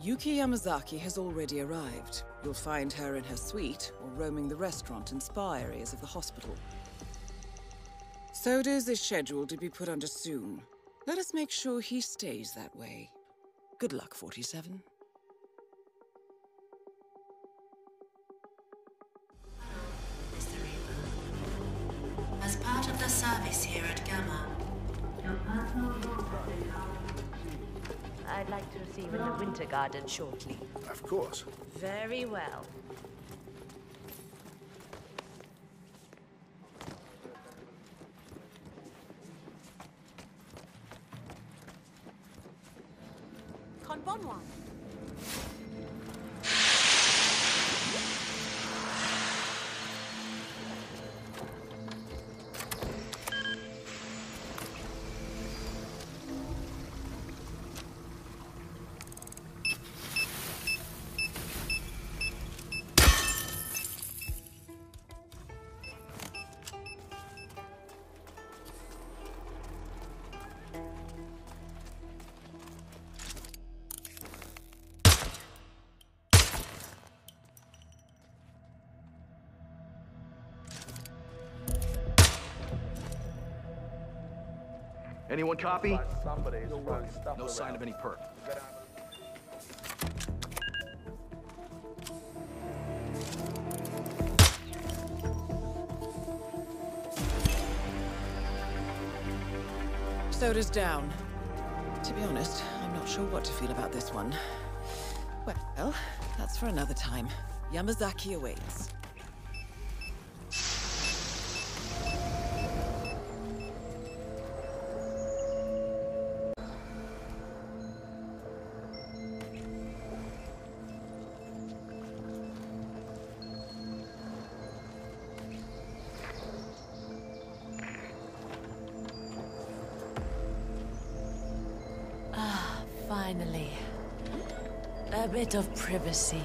Yuki Yamazaki has already arrived. You'll find her in her suite or roaming the restaurant and spa areas of the hospital. Sodas is scheduled to be put under soon. Let us make sure he stays that way. Good luck, 47. Mr. Reaper. As part of the service here at Gamma, I'd like to see you in the Winter Garden shortly. Of course. Very well. Konbanwa. Anyone copy? No sign of any perk. Soda's down. To be honest, I'm not sure what to feel about this one. Well, that's for another time. Yamazaki awaits. Finally. A bit of privacy.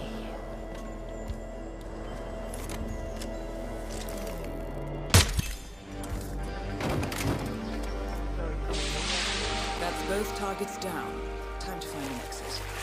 That's both targets down. Time to find an exit.